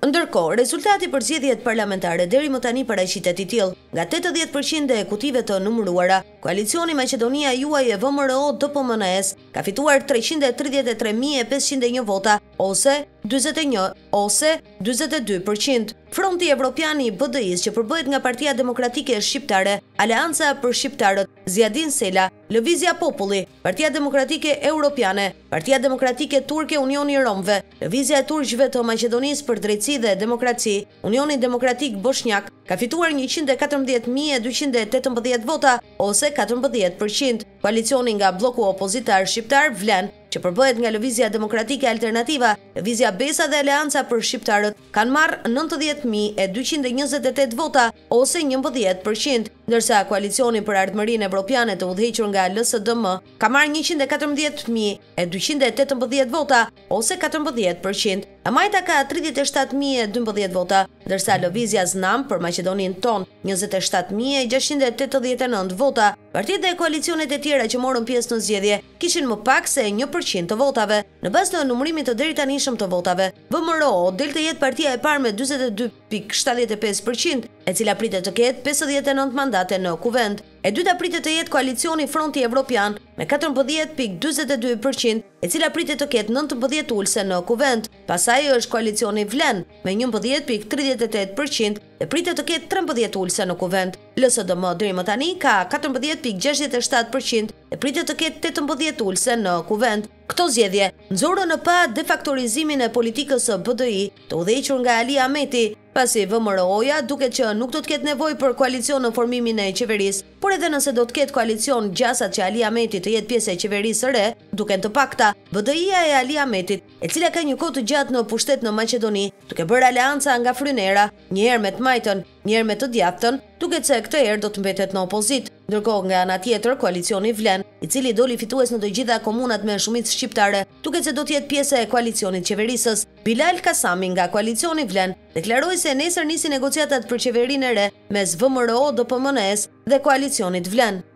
Ndërkohë, rezultati për zgjedhjet parlamentare deri më tani paraqitet i tillë: nga 80% e ekutive të numëruara, koalicioni Maqedonia Juaj e VMRO-DPMNE-s ka fituar 333.501 vota ose 42%. Fronti Evropian i BDI-s, që përbëhet nga Partia Demokratike Shqiptare, Aleanca për Shqiptarët, Zjadin Sela, Lëvizja Populli, Partia Demokratike Europiane, Partia Demokratike Turke Unioni i Romëve, Lëvizja e Turqëve të Maqedonisë për Drejtësi dhe Demokraci, Unioni Demokratik Bosnjak, ka fituar 114.218 vota ose 14%. Koalicioni nga bloku opozitar shqiptar Vlen, që përbëhet nga Lëvizja Demokratike Alternativa, Lëvizja Besa dhe Aleanca për Shqiptarët, kanë marrë 90.228 vota ose 11%, ndërsa koalicioni për ardhmërinë evropiane të udhëhequr nga LSDM ka marrë 114.218 vota ose 14%. Amajta ka 37.012 vota, ndërsa Lëvizja Znam për Maqedoninë tonë 27.689 vota. Partitë dhe koalicionet e tjera që morën pjesë në zgjedhje kishin më pak se 1% të votave. Në bazë të numërimit të deritanishëm të votave, VMRO del të jetë partia e parë me 42.75%, e cila pritet të ketë 59 mandate në kuvend. E dyta pritet të jetë koalicioni Fronti Evropian me 14.42%, e cila pritet të ketë 19 ulëse në kuvend. Pastaj është koalicioni Vlen me 11.38% dhe pritet të ketë 13 ulëse në kuvend. LSDM deri më tani ka 14.67% dhe pritet të ketë 18 ulëse në kuvend. Këto zgjedhje nxorën në pa defakturizimin e politikës së BDI të udhëhequr nga Ali Ahmeti, pasi VMRO-ja duket që nuk do të ketë nevojë për koalicion në formimin e qeverisë, por edhe nëse do të ketë koalicion gjasat që Ali Ahmeti të jetë pjesë e qeverisë së re, duken të pakta. BDI-ja e Ali Ahmetit, e cila ka një kohë të gjatë në pushtet në Maqedoni, duke bërë aleanca nga Frynera, një herë me të majtën, një herë me të djathtën, duket se këtë herë do të mbetet në opozit. Ndërkohë nga ana tjetër, koalicioni Vlen, i cili doli fitues në të gjitha komunat me shumicë shqiptare, duket se do të jetë pjesë e koalicionit qeverisës. Bilal Kasami nga koalicioni Vlen deklaroi se nesër nisi negociatat për qeverinë e re mes VMRO-DPMNE-s dhe koalicionit Vlen.